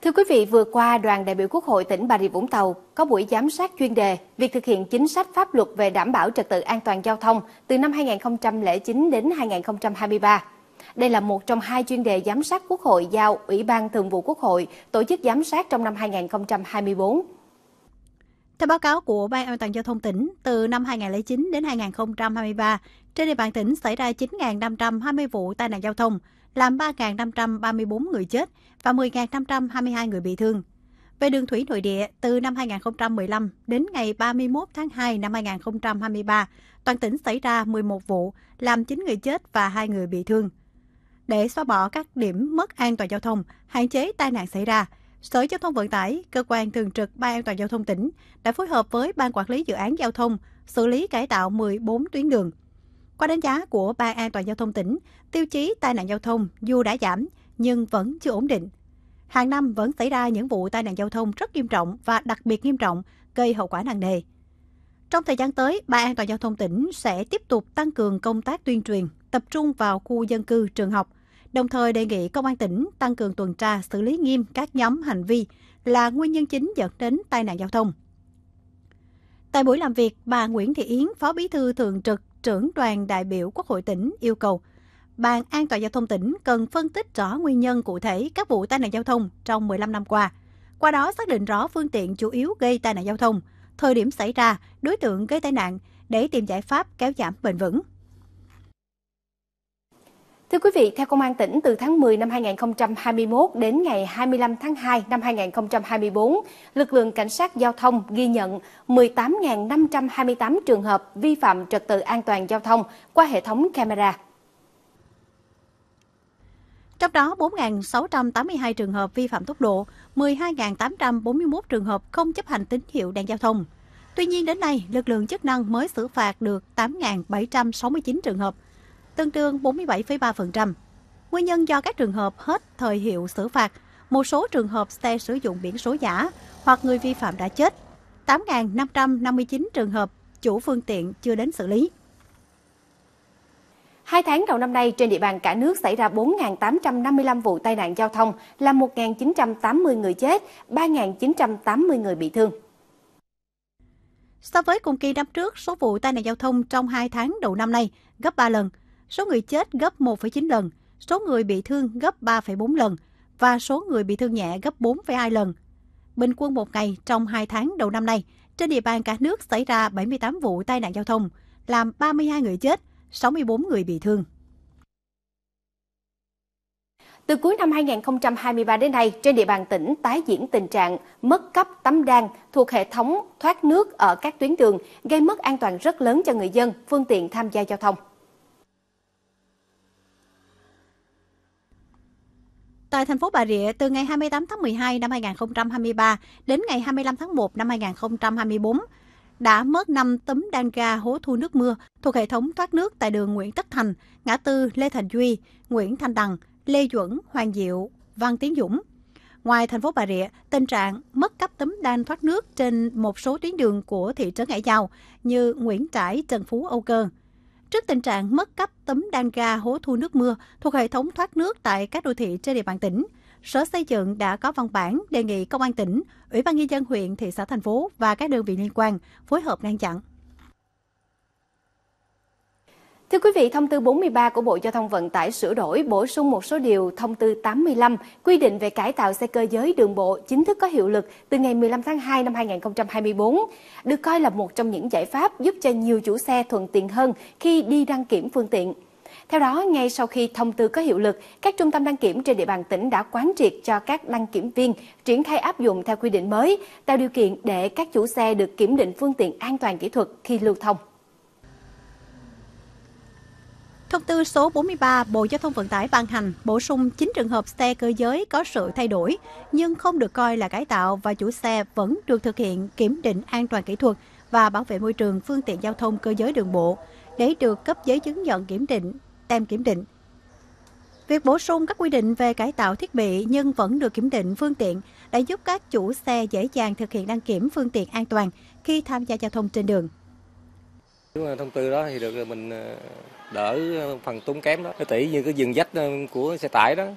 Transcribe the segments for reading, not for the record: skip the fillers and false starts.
Thưa quý vị, vừa qua, đoàn đại biểu Quốc hội tỉnh Bà Rịa Vũng Tàu có buổi giám sát chuyên đề việc thực hiện chính sách pháp luật về đảm bảo trật tự an toàn giao thông từ năm 2009 đến 2023. Đây là một trong hai chuyên đề giám sát Quốc hội giao Ủy ban Thường vụ Quốc hội tổ chức giám sát trong năm 2024. Theo báo cáo của Ban An toàn giao thông tỉnh, từ năm 2009 đến 2023, trên địa bàn tỉnh xảy ra 9.520 vụ tai nạn giao thông, làm 3.534 người chết và 10.522 người bị thương. Về đường thủy nội địa, từ năm 2015 đến ngày 31 tháng 2 năm 2023, toàn tỉnh xảy ra 11 vụ, làm 9 người chết và 2 người bị thương. Để xóa bỏ các điểm mất an toàn giao thông, hạn chế tai nạn xảy ra, Sở Giao thông Vận tải, cơ quan thường trực Ban An toàn giao thông tỉnh đã phối hợp với Ban Quản lý Dự án Giao thông xử lý cải tạo 14 tuyến đường. Qua đánh giá của Ban An toàn giao thông tỉnh, tiêu chí tai nạn giao thông dù đã giảm nhưng vẫn chưa ổn định. Hàng năm vẫn xảy ra những vụ tai nạn giao thông rất nghiêm trọng và đặc biệt nghiêm trọng, gây hậu quả nặng nề. Trong thời gian tới, Ban An toàn giao thông tỉnh sẽ tiếp tục tăng cường công tác tuyên truyền, tập trung vào khu dân cư, trường học, đồng thời đề nghị Công an tỉnh tăng cường tuần tra xử lý nghiêm các nhóm hành vi là nguyên nhân chính dẫn đến tai nạn giao thông. Tại buổi làm việc, bà Nguyễn Thị Yến, Phó Bí thư Thường trực, trưởng đoàn đại biểu Quốc hội tỉnh yêu cầu Ban An toàn giao thông tỉnh cần phân tích rõ nguyên nhân cụ thể các vụ tai nạn giao thông trong 15 năm qua đó xác định rõ phương tiện chủ yếu gây tai nạn giao thông, thời điểm xảy ra, đối tượng gây tai nạn để tìm giải pháp kéo giảm bền vững. Thưa quý vị, theo Công an tỉnh, từ tháng 10 năm 2021 đến ngày 25 tháng 2 năm 2024, lực lượng cảnh sát giao thông ghi nhận 18.528 trường hợp vi phạm trật tự an toàn giao thông qua hệ thống camera. Trong đó, 4.682 trường hợp vi phạm tốc độ, 12.841 trường hợp không chấp hành tín hiệu đèn giao thông. Tuy nhiên, đến nay, lực lượng chức năng mới xử phạt được 8.769 trường hợp, tương đương 47,3%. Nguyên nhân do các trường hợp hết thời hiệu xử phạt, một số trường hợp xe sử dụng biển số giả hoặc người vi phạm đã chết, 8.559 trường hợp chủ phương tiện chưa đến xử lý. 2 tháng đầu năm nay, trên địa bàn cả nước xảy ra 4.855 vụ tai nạn giao thông, làm 1.980 người chết, 3.980 người bị thương. So với cùng kỳ năm trước, số vụ tai nạn giao thông trong 2 tháng đầu năm nay gấp 3 lần, số người chết gấp 1,9 lần, số người bị thương gấp 3,4 lần và số người bị thương nhẹ gấp 4,2 lần. Bình quân một ngày trong 2 tháng đầu năm nay, trên địa bàn cả nước xảy ra 78 vụ tai nạn giao thông, làm 32 người chết, 64 người bị thương. Từ cuối năm 2023 đến nay, trên địa bàn tỉnh tái diễn tình trạng mất cấp tấm đan thuộc hệ thống thoát nước ở các tuyến đường, gây mất an toàn rất lớn cho người dân, phương tiện tham gia giao thông. Tại thành phố Bà Rịa, từ ngày 28 tháng 12 năm 2023 đến ngày 25 tháng 1 năm 2024, đã mất 5 tấm đan ga hố thu nước mưa thuộc hệ thống thoát nước tại đường Nguyễn Tất Thành, ngã tư Lê Thành Duy, Nguyễn Thanh Đằng, Lê Duẩn, Hoàng Diệu, Văn Tiến Dũng. Ngoài thành phố Bà Rịa, tình trạng mất cấp tấm đan thoát nước trên một số tuyến đường của thị trấn Hải Châu như Nguyễn Trãi, Trần Phú, Âu Cơ. Trước tình trạng mất cấp tấm đan ga hố thu nước mưa thuộc hệ thống thoát nước tại các đô thị trên địa bàn tỉnh, Sở Xây dựng đã có văn bản đề nghị Công an tỉnh, Ủy ban nhân dân huyện, thị xã, thành phố và các đơn vị liên quan phối hợp ngăn chặn. Thưa quý vị, thông tư 43 của Bộ Giao thông Vận tải sửa đổi bổ sung một số điều thông tư 85 quy định về cải tạo xe cơ giới đường bộ chính thức có hiệu lực từ ngày 15 tháng 2 năm 2024, được coi là một trong những giải pháp giúp cho nhiều chủ xe thuận tiện hơn khi đi đăng kiểm phương tiện. Theo đó, ngay sau khi thông tư có hiệu lực, các trung tâm đăng kiểm trên địa bàn tỉnh đã quán triệt cho các đăng kiểm viên triển khai áp dụng theo quy định mới, tạo điều kiện để các chủ xe được kiểm định phương tiện an toàn kỹ thuật khi lưu thông. Thông tư số 43 Bộ Giao thông Vận tải ban hành bổ sung 9 trường hợp xe cơ giới có sự thay đổi nhưng không được coi là cải tạo và chủ xe vẫn được thực hiện kiểm định an toàn kỹ thuật và bảo vệ môi trường phương tiện giao thông cơ giới đường bộ để được cấp giấy chứng nhận kiểm định, tem kiểm định. Việc bổ sung các quy định về cải tạo thiết bị nhưng vẫn được kiểm định phương tiện đã giúp các chủ xe dễ dàng thực hiện đăng kiểm phương tiện an toàn khi tham gia giao thông trên đường. Thông tư đó thì được mình đỡ phần tốn kém đó. Tỷ như cái dừng dách của xe tải đó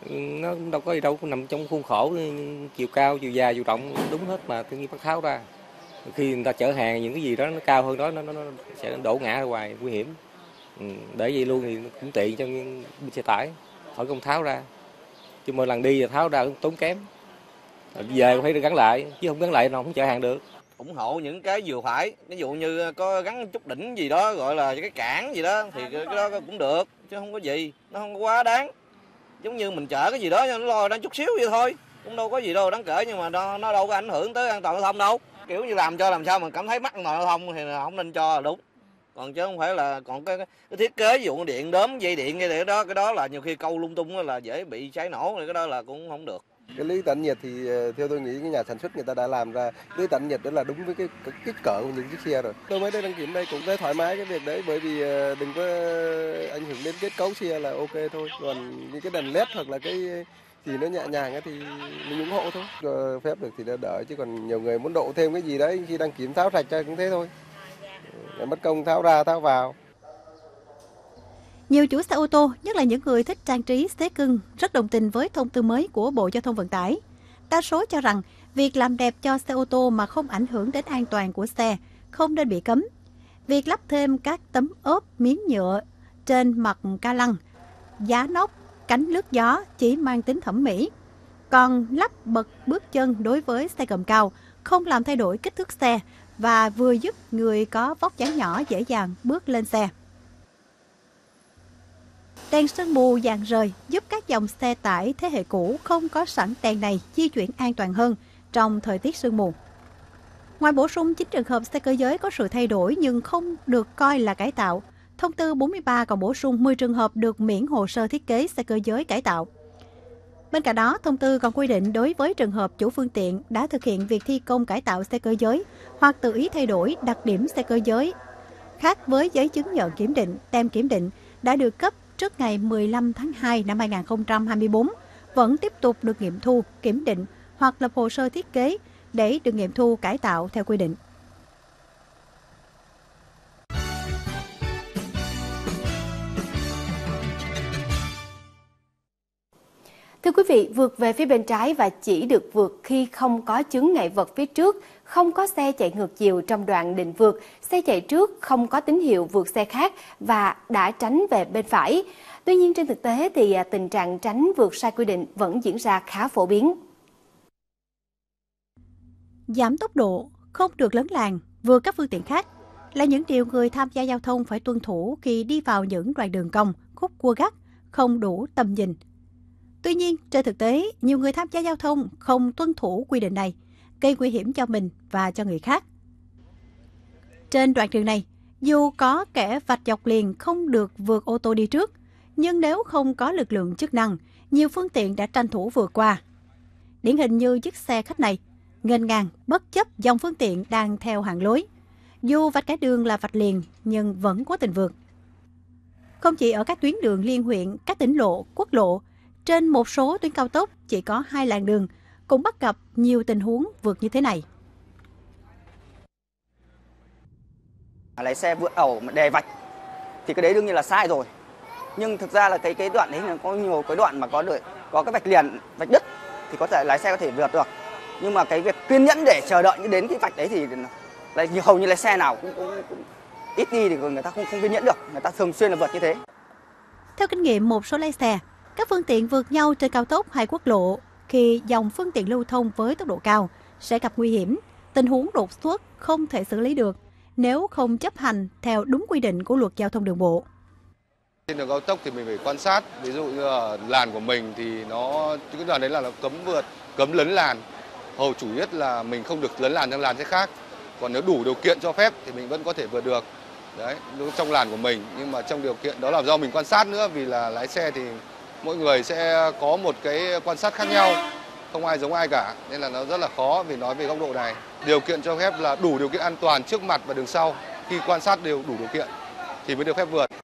Nó đâu có gì đâu, nằm trong khuôn khổ chiều cao, chiều dài, chiều rộng đúng hết mà tự nhiên bắt tháo ra. Khi người ta chở hàng những cái gì đó nó cao hơn đó nó sẽ đổ ngã ra ngoài nguy hiểm. Để vậy luôn thì cũng tiện cho xe tải, khỏi công tháo ra. Chứ mỗi lần đi và tháo ra cũng tốn kém. Rồi về phải gắn lại, chứ không gắn lại nó không chở hàng được. Ủng hộ những cái vừa phải, ví dụ như có gắn chút đỉnh gì đó gọi là cái cản gì đó thì cái đó cũng được, chứ không có gì, nó không có quá đáng. Giống như mình chở cái gì đó nó lo đang chút xíu vậy thôi, cũng đâu có gì đâu đáng kể, nhưng mà nó đâu có ảnh hưởng tới an toàn giao thông đâu. Kiểu như làm sao mình cảm thấy mắc an toàn giao thông thì không nên cho là đúng. Còn chứ không phải là còn cái thiết kế ví dụ điện đốm dây điện cái đó là nhiều khi câu lung tung là dễ bị cháy nổ, thì cái đó là cũng không được. Cái lưới tản nhiệt thì theo tôi nghĩ cái nhà sản xuất người ta đã làm ra lưới tản nhiệt đó là đúng với cái kích cỡ của những chiếc xe rồi. Tôi mới đây đăng kiểm đây cũng thấy thoải mái cái việc đấy, bởi vì đừng có ảnh hưởng đến kết cấu xe là ok thôi. Còn những cái đèn led hoặc là cái gì nó nhẹ nhàng thì mình ủng hộ thôi. Phép được thì nó đỡ, chứ còn nhiều người muốn độ thêm cái gì đấy khi đăng kiểm tháo sạch ra cũng thế thôi. Mất công tháo ra tháo vào. Nhiều chủ xe ô tô, nhất là những người thích trang trí xế cưng, rất đồng tình với thông tư mới của Bộ Giao thông Vận tải. Đa số cho rằng việc làm đẹp cho xe ô tô mà không ảnh hưởng đến an toàn của xe không nên bị cấm. Việc lắp thêm các tấm ốp miếng nhựa trên mặt ca lăng, giá nóc, cánh lướt gió chỉ mang tính thẩm mỹ. Còn lắp bậc bước chân đối với xe gầm cao không làm thay đổi kích thước xe và vừa giúp người có vóc dáng nhỏ dễ dàng bước lên xe. Đèn sương mù dạng rời giúp các dòng xe tải thế hệ cũ không có sẵn đèn này di chuyển an toàn hơn trong thời tiết sương mù. Ngoài bổ sung 9 trường hợp xe cơ giới có sự thay đổi nhưng không được coi là cải tạo, thông tư 43 còn bổ sung 10 trường hợp được miễn hồ sơ thiết kế xe cơ giới cải tạo. Bên cạnh đó, thông tư còn quy định đối với trường hợp chủ phương tiện đã thực hiện việc thi công cải tạo xe cơ giới hoặc tự ý thay đổi đặc điểm xe cơ giới khác với giấy chứng nhận kiểm định, tem kiểm định đã được cấp trước ngày 15 tháng 2 năm 2024 vẫn tiếp tục được nghiệm thu, kiểm định hoặc lập hồ sơ thiết kế để được nghiệm thu cải tạo theo quy định. Thưa quý vị, vượt về phía bên trái và chỉ được vượt khi không có chướng ngại vật phía trước, không có xe chạy ngược chiều trong đoạn định vượt, xe chạy trước không có tín hiệu vượt xe khác và đã tránh về bên phải. Tuy nhiên trên thực tế thì tình trạng tránh vượt sai quy định vẫn diễn ra khá phổ biến. Giảm tốc độ, không được lấn làn, vượt các phương tiện khác là những điều người tham gia giao thông phải tuân thủ khi đi vào những đoạn đường cong, khúc cua gắt, không đủ tầm nhìn. Tuy nhiên, trên thực tế, nhiều người tham gia giao thông không tuân thủ quy định này, gây nguy hiểm cho mình và cho người khác. Trên đoạn đường này, dù có kẻ vạch dọc liền không được vượt ô tô đi trước, nhưng nếu không có lực lượng chức năng, nhiều phương tiện đã tranh thủ vượt qua. Điển hình như chiếc xe khách này, nghênh ngang bất chấp dòng phương tiện đang theo hàng lối. Dù vạch cả đường là vạch liền, nhưng vẫn cố tình vượt. Không chỉ ở các tuyến đường liên huyện, các tỉnh lộ, quốc lộ, trên một số tuyến cao tốc chỉ có 2 làn đường, cũng bắt gặp nhiều tình huống vượt như thế này. Lái xe vượt ẩu mà đè vạch thì cái đấy đương nhiên là sai rồi. Nhưng thực ra là cái đoạn đấy là có nhiều cái đoạn mà có cái vạch liền, vạch đứt thì có thể lái xe có thể vượt được. Nhưng mà cái việc kiên nhẫn để chờ đợi đến cái vạch đấy thì là hầu như lái xe nào cũng ít đi thì người ta không kiên nhẫn được, người ta thường xuyên là vượt như thế. Theo kinh nghiệm một số lái xe, các phương tiện vượt nhau trên cao tốc hay quốc lộ khi dòng phương tiện lưu thông với tốc độ cao sẽ gặp nguy hiểm, tình huống đột xuất không thể xử lý được nếu không chấp hành theo đúng quy định của luật giao thông đường bộ. Trên đường cao tốc thì mình phải quan sát, ví dụ như là làn của mình thì cái đoạn đấy là nó cấm vượt, cấm lấn làn. Hầu chủ yếu là mình không được lấn làn sang làn xe khác. Còn nếu đủ điều kiện cho phép thì mình vẫn có thể vượt được. Đấy, trong làn của mình, nhưng mà trong điều kiện đó là do mình quan sát nữa, vì là lái xe thì mỗi người sẽ có một cái quan sát khác nhau, không ai giống ai cả, nên là nó rất là khó vì nói về góc độ này. Điều kiện cho phép là đủ điều kiện an toàn trước mặt và đường sau, khi quan sát đều đủ điều kiện thì mới được phép vượt.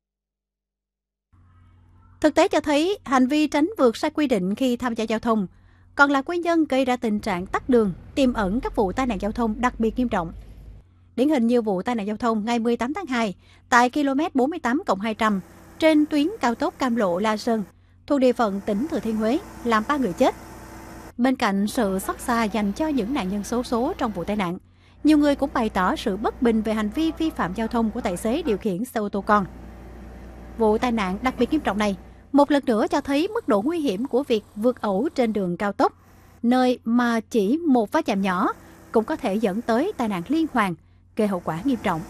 Thực tế cho thấy hành vi tránh vượt sai quy định khi tham gia giao thông còn là nguyên nhân gây ra tình trạng tắc đường, tiềm ẩn các vụ tai nạn giao thông đặc biệt nghiêm trọng. Điển hình như vụ tai nạn giao thông ngày 18 tháng 2 tại km 48+200 trên tuyến cao tốc Cam Lộ - La Sơn, thuộc địa phận tỉnh Thừa Thiên Huế, làm 3 người chết. Bên cạnh sự xót xa dành cho những nạn nhân xấu số trong vụ tai nạn, nhiều người cũng bày tỏ sự bất bình về hành vi vi phạm giao thông của tài xế điều khiển xe ô tô con. Vụ tai nạn đặc biệt nghiêm trọng này một lần nữa cho thấy mức độ nguy hiểm của việc vượt ẩu trên đường cao tốc, nơi mà chỉ một va chạm nhỏ cũng có thể dẫn tới tai nạn liên hoàn, gây hậu quả nghiêm trọng.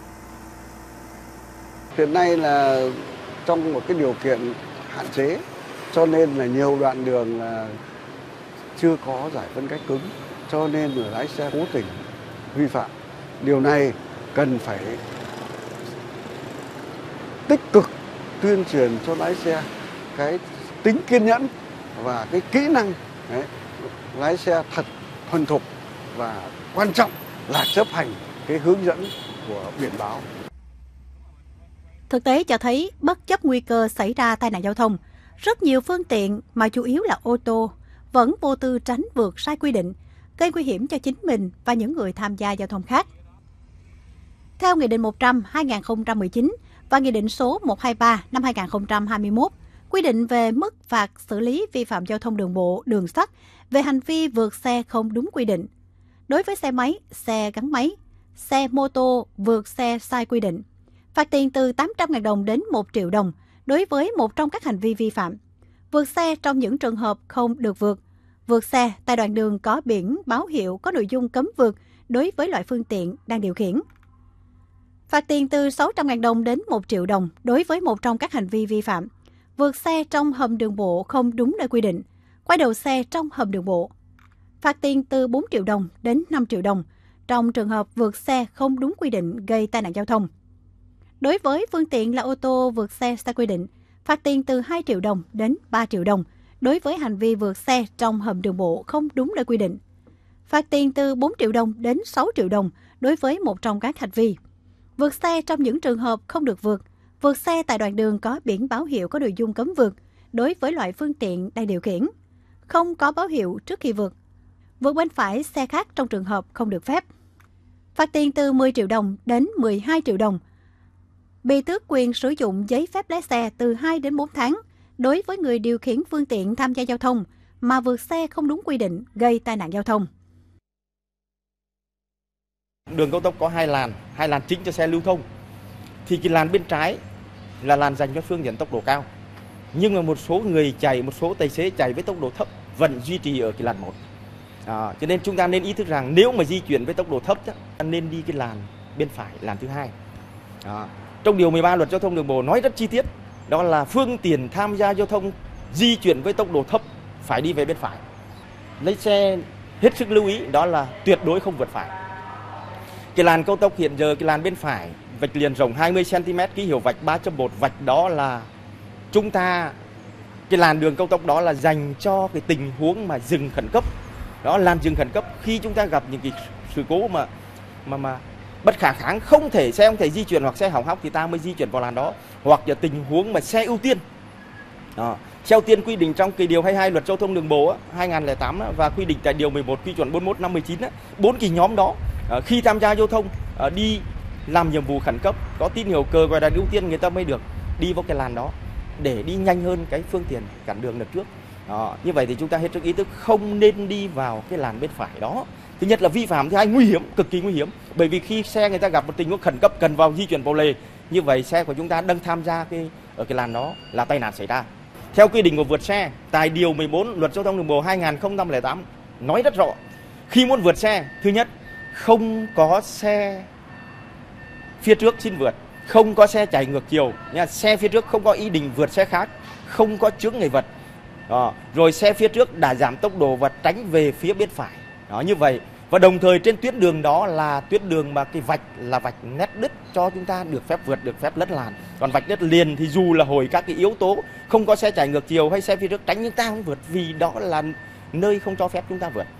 Hiện nay là trong một cái điều kiện hạn chế, cho nên là nhiều đoạn đường là chưa có giải phân cách cứng, cho nên là lái xe cố tình vi phạm. Điều này cần phải tích cực tuyên truyền cho lái xe cái tính kiên nhẫn và cái kỹ năng lái xe thật thuần thục, và quan trọng là chấp hành cái hướng dẫn của biển báo. Thực tế cho thấy bất chấp nguy cơ xảy ra tai nạn giao thông, rất nhiều phương tiện mà chủ yếu là ô tô vẫn vô tư tránh vượt sai quy định, gây nguy hiểm cho chính mình và những người tham gia giao thông khác. Theo Nghị định 100/2019 và Nghị định số 123 năm 2021, quy định về mức phạt xử lý vi phạm giao thông đường bộ, đường sắt về hành vi vượt xe không đúng quy định. Đối với xe máy, xe gắn máy, xe mô tô vượt xe sai quy định, phạt tiền từ 800.000 đồng đến 1 triệu đồng đối với một trong các hành vi vi phạm. Vượt xe trong những trường hợp không được vượt xe tại đoạn đường có biển báo hiệu có nội dung cấm vượt đối với loại phương tiện đang điều khiển. Phạt tiền từ 600.000 đồng đến 1 triệu đồng đối với một trong các hành vi vi phạm. Vượt xe trong hầm đường bộ không đúng nơi quy định, quay đầu xe trong hầm đường bộ. Phạt tiền từ 4 triệu đồng đến 5 triệu đồng trong trường hợp vượt xe không đúng quy định gây tai nạn giao thông. Đối với phương tiện là ô tô vượt xe sai quy định, phạt tiền từ 2 triệu đồng đến 3 triệu đồng đối với hành vi vượt xe trong hầm đường bộ không đúng nơi quy định. Phạt tiền từ 4 triệu đồng đến 6 triệu đồng đối với một trong các hành vi. Vượt xe trong những trường hợp không được vượt xe tại đoạn đường có biển báo hiệu có nội dung cấm vượt đối với loại phương tiện đang điều khiển, không có báo hiệu trước khi vượt bên phải xe khác trong trường hợp không được phép. Phạt tiền từ 10 triệu đồng đến 12 triệu đồng. Bị tước quyền sử dụng giấy phép lái xe từ 2 đến 4 tháng đối với người điều khiển phương tiện tham gia giao thông mà vượt xe không đúng quy định gây tai nạn giao thông. Đường cao tốc có hai làn chính cho xe lưu thông. Thì cái làn bên trái là làn dành cho phương tiện tốc độ cao. Nhưng mà một số tài xế chạy với tốc độ thấp vẫn duy trì ở cái làn 1. Cho nên chúng ta nên ý thức rằng nếu mà di chuyển với tốc độ thấp nên đi cái làn bên phải, làn thứ hai. Trong điều 13 Luật Giao thông đường bộ nói rất chi tiết, đó là phương tiện tham gia giao thông di chuyển với tốc độ thấp phải đi về bên phải. Lấy xe hết sức lưu ý đó là tuyệt đối không vượt phải. Cái làn cao tốc hiện giờ cái làn bên phải vạch liền rộng 20 cm, ký hiệu vạch 3.1 vạch đó là cái làn đường cao tốc đó là dành cho cái tình huống mà dừng khẩn cấp. Đó, làn dừng khẩn cấp khi chúng ta gặp những cái sự cố mà bất khả kháng, xe không thể di chuyển hoặc xe hỏng hóc thì ta mới di chuyển vào làn đó, hoặc là tình huống mà xe ưu tiên. Xe ưu tiên quy định trong cái điều 22 Luật Giao thông đường bộ 2008 và quy định tại điều 11 quy chuẩn 41 năm 19 bốn cái nhóm đó khi tham gia giao thông đi làm nhiệm vụ khẩn cấp có tín hiệu cờ gọi là ưu tiên, người ta mới được đi vào cái làn đó để đi nhanh hơn cái phương tiện cản đường đằng trước. Như vậy thì chúng ta hết sức ý thức không nên đi vào cái làn bên phải đó. Thứ nhất là vi phạm, thứ hai nguy hiểm, cực kỳ nguy hiểm. Bởi vì khi xe người ta gặp một tình huống khẩn cấp cần di chuyển vào lề, như vậy xe của chúng ta đang tham gia ở cái làn đó là tai nạn xảy ra. Theo quy định của vượt xe, tại điều 14 Luật Giao thông đường bộ 2008 nói rất rõ, khi muốn vượt xe, thứ nhất không có xe phía trước xin vượt, không có xe chạy ngược chiều, xe phía trước không có ý định vượt xe khác, không có chướng ngại vật. Rồi xe phía trước đã giảm tốc độ và tránh về phía bên phải. Như vậy, và đồng thời trên tuyến đường đó là tuyến đường mà cái vạch là vạch nét đứt cho chúng ta được phép vượt, được phép lấn làn. Còn vạch nét liền thì dù là hồi các cái yếu tố không có xe chạy ngược chiều hay xe phía trước tránh, nhưng ta không vượt vì đó là nơi không cho phép chúng ta vượt.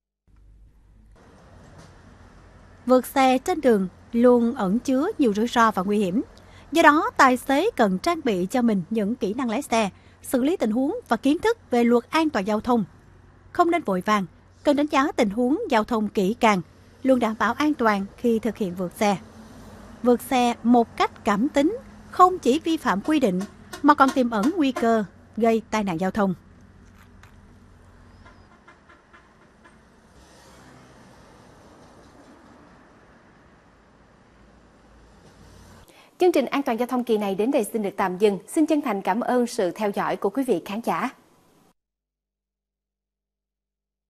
Vượt xe trên đường luôn ẩn chứa nhiều rủi ro và nguy hiểm. Do đó, tài xế cần trang bị cho mình những kỹ năng lái xe, xử lý tình huống và kiến thức về luật an toàn giao thông. Không nên vội vàng, cần đánh giá tình huống giao thông kỹ càng, luôn đảm bảo an toàn khi thực hiện vượt xe. Vượt xe một cách cảm tính không chỉ vi phạm quy định mà còn tiềm ẩn nguy cơ gây tai nạn giao thông. Chương trình An toàn giao thông kỳ này đến đây xin được tạm dừng. Xin chân thành cảm ơn sự theo dõi của quý vị khán giả.